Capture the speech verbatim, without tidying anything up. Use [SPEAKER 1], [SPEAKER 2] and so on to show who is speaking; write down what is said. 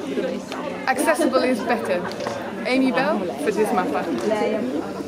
[SPEAKER 1] Accessible is better. Amy Bell for this mappa.